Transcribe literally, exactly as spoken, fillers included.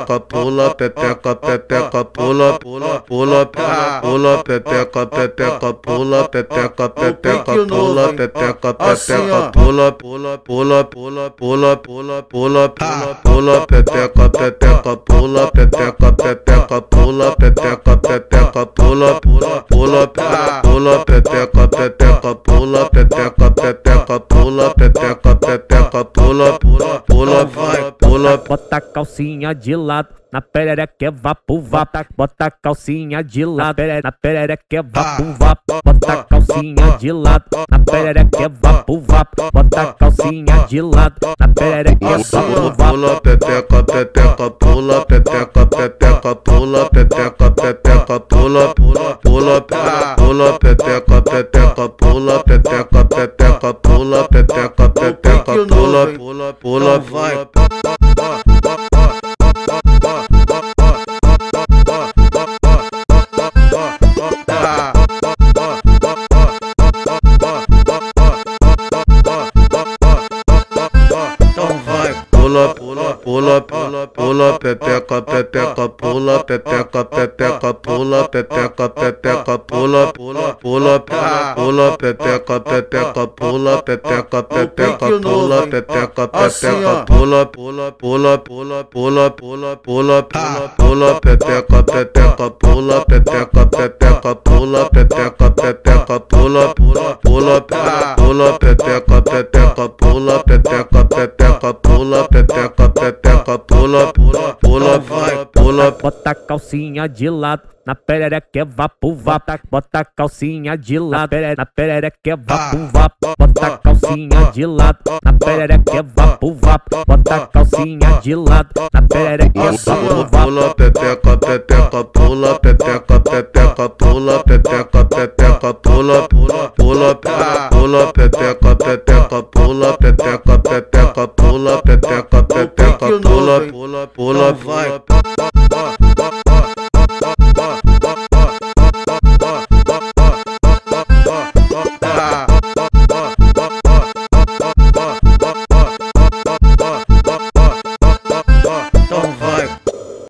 pepeca, pula, pepeca, pepeca, pula, pula, pula, pula, pepeca, pepeca, pula, pepeca, pepeca, pula, pepeca, pepeca, pula, pula, pula, pula, pula, pula, pula, pula, pula, pepeca, pepeca, pula, pepeca, pepeca, pula, pepeca, pepeca, pula, pula, pula, pula, pepeca, pepeca, pula, pepeca, pepeca, pula, pepeca, pepeca, pula, pula, pula, vai, pula. Bota a calcinha de lado, na perereca é vapo vapo. Bota a calcinha de lado, na perereca é vapo vapo. Bota a calcinha de lado, na perereca é vapo vapo. Bota a calcinha de lado, na perereca é vapo vapo. Pula, pepeca, pepeca, pula, pepeca, pepeca, pula, pepeca, pepeca, pula, pula, pula, pula, pepeca, pepeca, pula, pepeca, pepeca, pula, pepeca, pepeca, pula, pula, pula, vai. Pula, pula, pula, pula, pula, pepeca, pepeca, pula, pepeca, pepeca, pula, pepeca, pepeca, pula, pula, pula, pula, pepeca, pepeca, pula, pepeca, pepeca, pula, pepeca, pepeca, pula, pula, pula, pula, pula, pula, pula, pula, pula, pepeca, pepeca, pula, pepeca, pepeca, pula, pepeca, pepeca, pula, pula, pula, pula, pepeca, pepeca, pula, pepeca, pepeca, pula, pepeca, pepeca, pula, pula, pula, vai, pula. Bota a calcinha de lado, na perereca é vapo vapo. Bota a calcinha de lado, na perereca é vapo vapo. Bota a calcinha de lado, na perereca é vapo vapo. Bota a calcinha de lado, na perereca é vapo vapo. Pula, pepeca, pepeca, pula, pepeca, pepeca, pula, pepeca, pepeca, pula, pula, pula, pula, pepeca, pepeca, pula, pepeca, pepeca, pula, pepeca, pepeca, pula, pula, pula, vai.